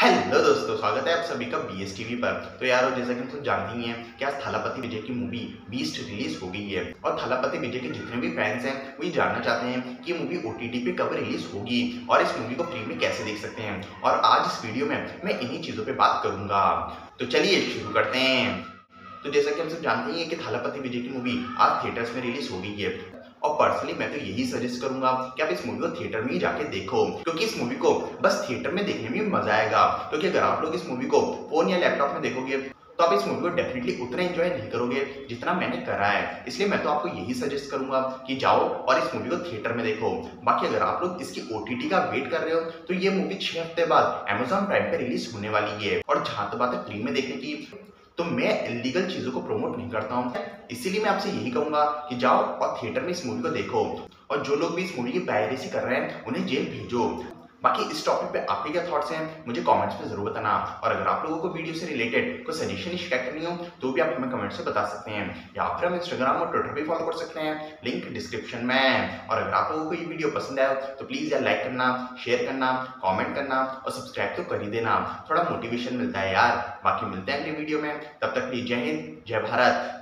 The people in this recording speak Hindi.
हेलो दोस्तों, स्वागत है आप सभी का बीएस टीवी पर। तो यारो, जैसा कि हम सब जानते ही हैं कि आज थालापति विजय की मूवी बीस्ट रिलीज हो गई है और थालापति विजय के जितने भी फैंस हैं वो ये जानना चाहते हैं कि ये मूवी ओटीटी पे कब रिलीज होगी और इस मूवी को फ्री में कैसे देख सकते हैं। और आज इस वीडियो में मैं इन्हीं चीजों पे बात करूंगा। तो चलिए शुरू करते हैं। तो जैसा कि हम सब जानते ही हैं कि थालापति विजय की मूवी आज थिएटर्स में रिलीज हो गई है और पर्सनली मैं तो यही सजेस्ट करूंगा कि आप इस मूवी को थिएटर में ही जाके देखो, क्योंकि इस मूवी को बस थिएटर में देखने में मजा आएगा। क्योंकि अगर आप लोग इस मूवी को फोन या लैपटॉप में देखोगे तो आप इस मूवी को डेफिनेटली उतना एंजॉय नहीं करोगे जितना मैंने करा है। इसलिए मैं तो आपको यही सजेस्ट करूंगा कि जाओ और इस मूवी को थिएटर में देखो। बाकी अगर आप लोग इसकी ओटीटी का वेट कर रहे हो तो ये मूवी 6 हफ्ते बाद अमेजॉन प्राइम पे रिलीज होने वाली है। और जहां तक बात है फ्री में देखने की, तो मैं इलीगल चीजों को प्रमोट नहीं करता हूँ, इसीलिए मैं आपसे यही कहूंगा कि जाओ और थिएटर में इस मूवी को देखो। और जो लोग भी इस मूवी की पायरेसी कर रहे हैं उन्हें जेल भेजो। बाकी इस टॉपिक पे आपके क्या थॉट्स हैं मुझे कमेंट्स में जरूर बताना। और अगर आप लोगों को वीडियो से रिलेटेड कोई सजेशन शिकायत करनी हो तो भी आप हमें कमेंट से बता सकते हैं, या फिर हम इंस्टाग्राम और ट्विटर पे फॉलो कर सकते हैं, लिंक डिस्क्रिप्शन में। और अगर आप लोगों को ये वीडियो पसंद आया तो प्लीज यार लाइक करना, शेयर करना, कॉमेंट करना और सब्सक्राइब तो कर ही देना, थोड़ा मोटिवेशन मिलता है यार। बाकी मिलते हैं अगले वीडियो में, तब तक के लिए जय हिंद, जय भारत।